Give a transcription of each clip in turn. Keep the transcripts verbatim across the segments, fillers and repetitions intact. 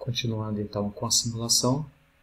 Continuando então com a simulação,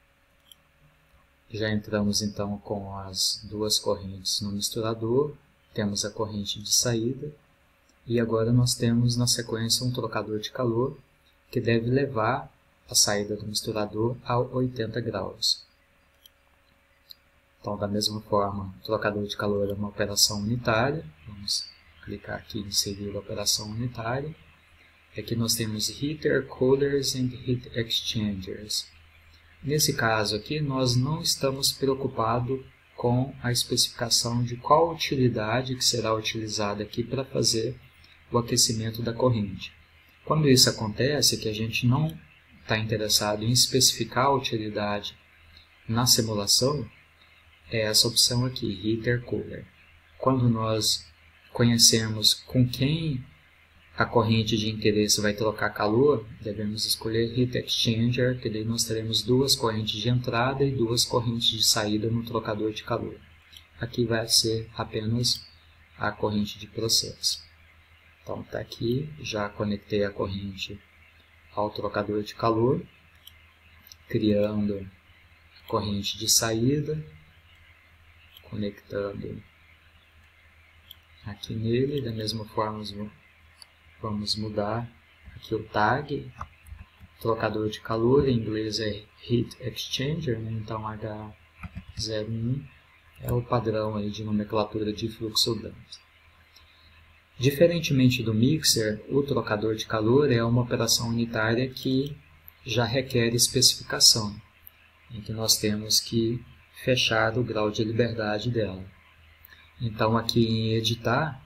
já entramos então com as duas correntes no misturador, temos a corrente de saída e agora nós temos na sequência um trocador de calor que deve levar a saída do misturador a oitenta graus. Então, da mesma forma, o trocador de calor é uma operação unitária. Vamos clicar aqui em inserir a operação unitária. Aqui nós temos heater, coolers and heat exchangers. Nesse caso aqui, nós não estamos preocupados com a especificação de qual utilidade que será utilizada aqui para fazer o aquecimento da corrente. Quando isso acontece, que a gente não está interessado em especificar a utilidade na simulação, é essa opção aqui, heater, cooler. Quando nós conhecemos com quem a corrente de interesse vai trocar calor, devemos escolher Heat Exchanger, que daí nós teremos duas correntes de entrada e duas correntes de saída no trocador de calor. Aqui vai ser apenas a corrente de processo. Então está aqui, já conectei a corrente ao trocador de calor, criando a corrente de saída, conectando aqui nele, da mesma forma vamos mudar aqui o tag, trocador de calor, em inglês é Heat Exchanger, né? Então H zero um é o padrão aí de nomenclatura de fluxo grande. Diferentemente do mixer, o trocador de calor é uma operação unitária que já requer especificação, em que nós temos que fechar o grau de liberdade dela. Então aqui em editar,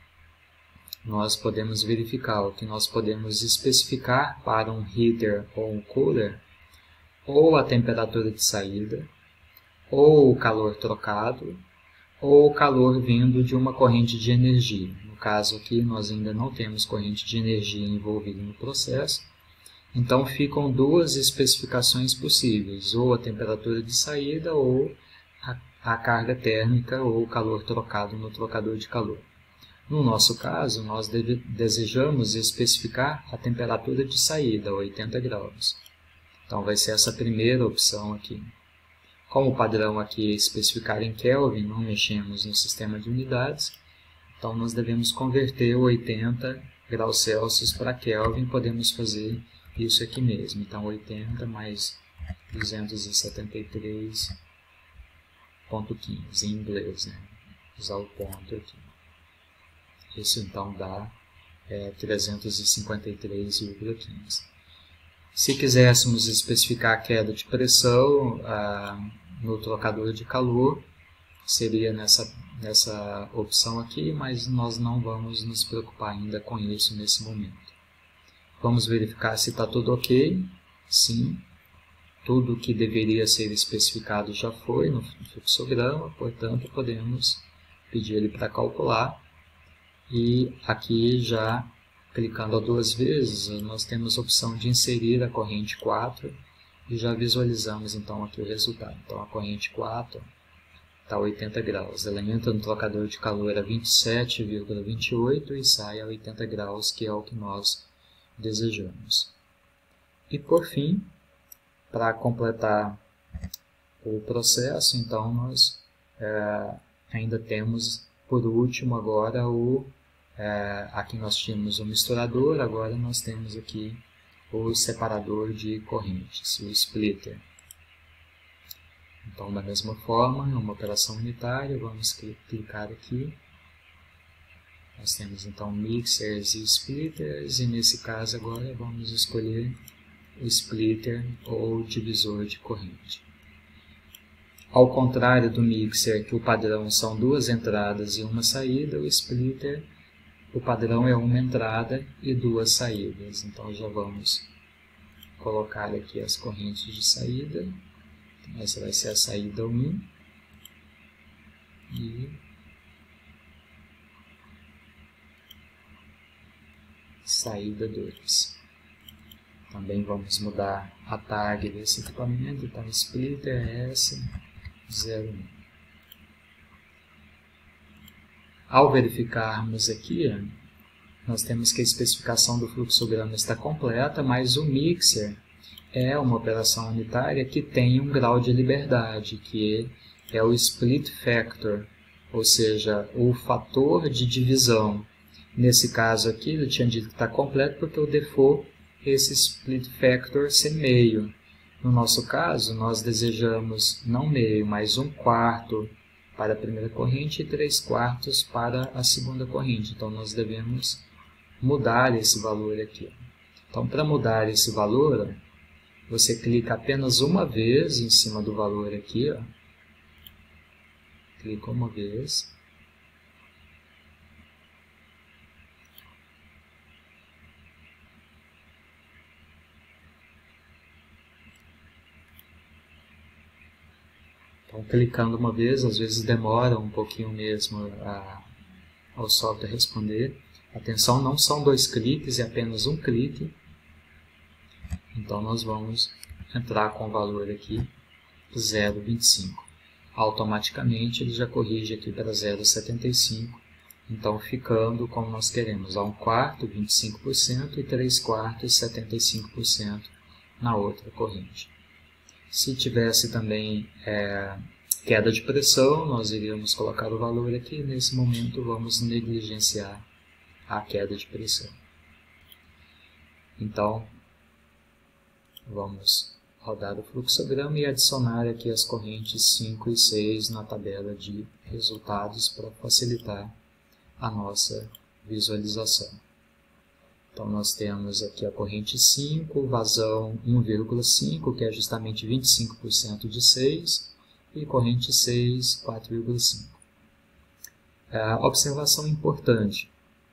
nós podemos verificar o que nós podemos especificar para um heater ou um cooler, ou a temperatura de saída, ou o calor trocado, ou o calor vindo de uma corrente de energia. No caso aqui nós ainda não temos corrente de energia envolvida no processo, então ficam duas especificações possíveis, ou a temperatura de saída ou a, a carga térmica ou o calor trocado no trocador de calor. No nosso caso, nós deve, desejamos especificar a temperatura de saída, oitenta graus. Então vai ser essa primeira opção aqui. Como o padrão aqui é especificar em Kelvin, não mexemos no sistema de unidades, então nós devemos converter oitenta graus Celsius para Kelvin, podemos fazer isso aqui mesmo. Então oitenta mais duzentos e setenta e três ponto quinze em inglês, né? Usar o ponto aqui. Isso então dá é, trezentos e cinquenta e três vírgula quinze. Se quiséssemos especificar a queda de pressão ah, no trocador de calor, seria nessa, nessa opção aqui, mas nós não vamos nos preocupar ainda com isso nesse momento. Vamos verificar se está tudo ok. Sim, tudo que deveria ser especificado já foi no fluxograma, portanto podemos pedir ele para calcular. E aqui já clicando duas vezes, nós temos a opção de inserir a corrente quatro e já visualizamos então aqui o resultado. Então a corrente quatro está a oitenta graus, ela entra no trocador de calor a vinte e sete vírgula vinte e oito e sai a oitenta graus, que é o que nós desejamos. E por fim, para completar o processo, então nós é, ainda temos por último agora o É, aqui nós tínhamos o misturador, agora nós temos aqui o separador de correntes, o splitter. Então, da mesma forma, é uma operação unitária, vamos clicar aqui. Nós temos então mixers e splitters, e nesse caso agora vamos escolher o splitter ou divisor de corrente. Ao contrário do mixer, que o padrão são duas entradas e uma saída, o splitter o padrão é uma entrada e duas saídas. Então já vamos colocar aqui as correntes de saída. Então, essa vai ser a saída um e saída dois. Também vamos mudar a tag desse equipamento. Então splitter S zero um. Ao verificarmos aqui, nós temos que a especificação do fluxograma está completa, mas o mixer é uma operação unitária que tem um grau de liberdade, que é o split factor, ou seja, o fator de divisão. Nesse caso aqui, eu tinha dito que está completo porque o default é esse split factor ser meio. No nosso caso, nós desejamos não meio, mas um quarto para a primeira corrente e três quartos para a segunda corrente. Então, nós devemos mudar esse valor aqui. Então, para mudar esse valor, você clica apenas uma vez em cima do valor aqui, ó. Clica uma vez. Então, clicando uma vez, às vezes demora um pouquinho mesmo a, ao software responder. Atenção, não são dois cliques, é apenas um clique. Então, nós vamos entrar com o valor aqui, zero vírgula vinte e cinco. Automaticamente, ele já corrige aqui para zero vírgula setenta e cinco. Então, ficando como nós queremos, a um quarto, vinte e cinco por cento, e três quartos, setenta e cinco por cento na outra corrente. Se tivesse também é, queda de pressão, nós iríamos colocar o valor aqui. Nesse momento, vamos negligenciar a queda de pressão. Então, vamos rodar o fluxograma e adicionar aqui as correntes cinco e seis na tabela de resultados para facilitar a nossa visualização. Então, nós temos aqui a corrente cinco, vazão um vírgula cinco, que é justamente vinte e cinco por cento de seis, e corrente seis, quatro vírgula cinco. É, observação importante.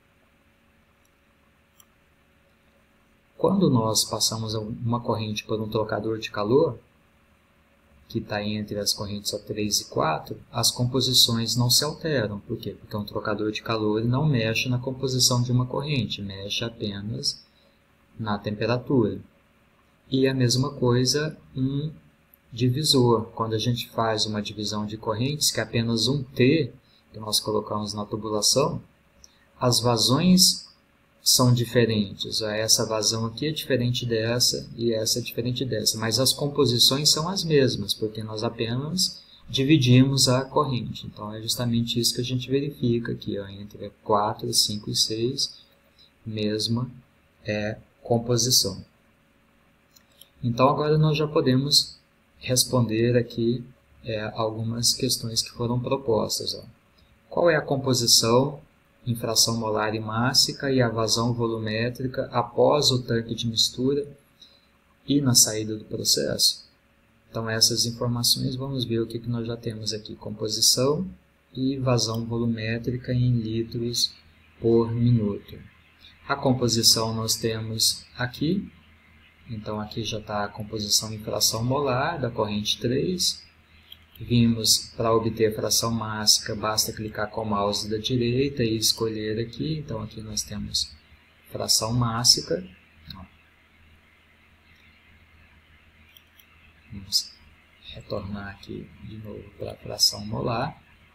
Quando nós passamos uma corrente por um trocador de calor, que está entre as correntes três e quatro, as composições não se alteram. Por quê? Porque um trocador de calor não mexe na composição de uma corrente, mexe apenas na temperatura. E a mesma coisa um divisor. Quando a gente faz uma divisão de correntes, que é apenas um T, que nós colocamos na tubulação, as vazões são diferentes. Essa vazão aqui é diferente dessa e essa é diferente dessa, mas as composições são as mesmas, porque nós apenas dividimos a corrente. Então, é justamente isso que a gente verifica aqui, ó, entre quatro, cinco e seis, mesma é, composição. Então, agora nós já podemos responder aqui é, algumas questões que foram propostas. Ó. Qual é a composição em fração molar e mássica e a vazão volumétrica após o tanque de mistura e na saída do processo? Então, essas informações, vamos ver o que, que nós já temos aqui. Composição e vazão volumétrica em litros por minuto. A composição nós temos aqui. Então, aqui já está a composição em fração molar da corrente três. Vimos, para obter fração mássica, basta clicar com o mouse da direita e escolher aqui. Então, aqui nós temos fração mássica. Vamos retornar aqui de novo para a fração molar.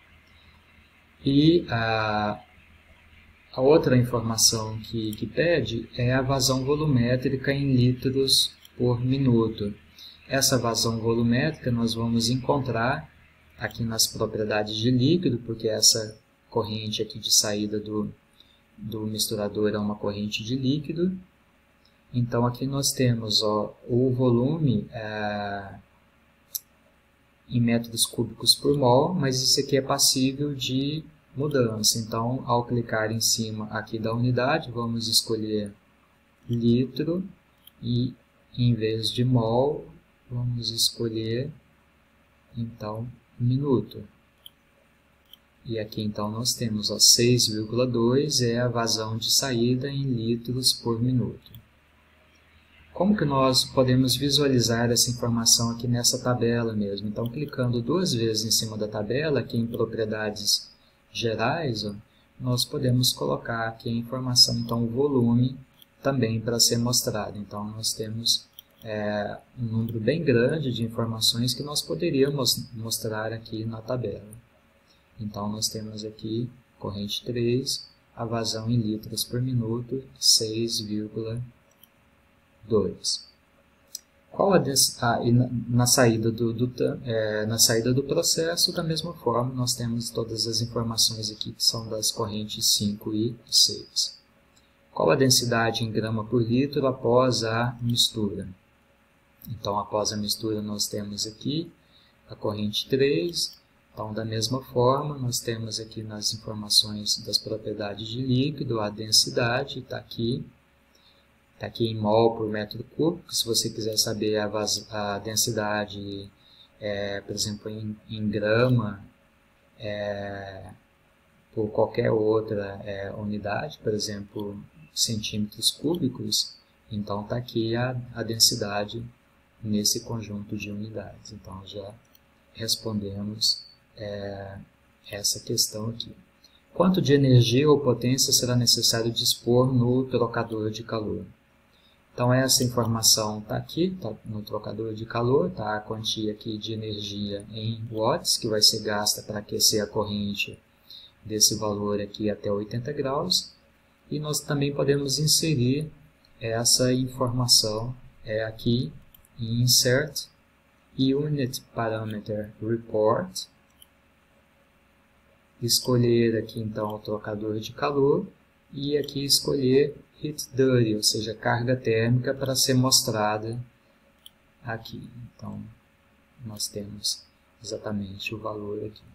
E a, a outra informação que, que pede é a vazão volumétrica em litros por minuto. Essa vazão volumétrica nós vamos encontrar aqui nas propriedades de líquido, porque essa corrente aqui de saída do, do misturador é uma corrente de líquido. Então, aqui nós temos ó, o volume é, em metros cúbicos por mol, mas isso aqui é passível de mudança. Então, ao clicar em cima aqui da unidade, vamos escolher litro e, em vez de mol, vamos escolher, então, minuto. E aqui, então, nós temos seis vírgula dois é a vazão de saída em litros por minuto. Como que nós podemos visualizar essa informação aqui nessa tabela mesmo? Então, clicando duas vezes em cima da tabela, aqui em propriedades gerais, ó, nós podemos colocar aqui a informação, então, o volume também para ser mostrado. Então, nós temos É, um número bem grande de informações que nós poderíamos mostrar aqui na tabela. Então, nós temos aqui corrente três, a vazão em litros por minuto, seis vírgula dois. Qual a ah, e na, na, saída do, do, é, na saída do processo, da mesma forma, nós temos todas as informações aqui que são das correntes cinco e seis. Qual a densidade em grama por litro após a mistura? Então, após a mistura, nós temos aqui a corrente três. Então, da mesma forma, nós temos aqui nas informações das propriedades de líquido, a densidade está aqui. Está aqui em mol por metro cúbico. Se você quiser saber a, a densidade, é, por exemplo, em, em grama, é, por qualquer outra é, unidade, por exemplo, centímetros cúbicos, então está aqui a, a densidade nesse conjunto de unidades. Então, já respondemos é, essa questão aqui. Quanto de energia ou potência será necessário dispor no trocador de calor? Então, essa informação está aqui, tá no trocador de calor, está a quantia aqui de energia em watts, que vai ser gasta para aquecer a corrente desse valor aqui até oitenta graus. E nós também podemos inserir essa informação é, aqui em Insert, Unit Parameter Report, escolher aqui então o trocador de calor e aqui escolher Heat Duty, ou seja, carga térmica para ser mostrada aqui. Então, nós temos exatamente o valor aqui.